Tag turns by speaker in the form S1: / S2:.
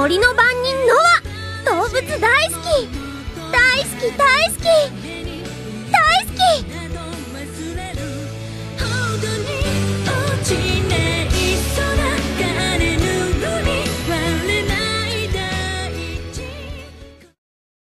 S1: 森の番人ノア。動物大好き大好き大好き。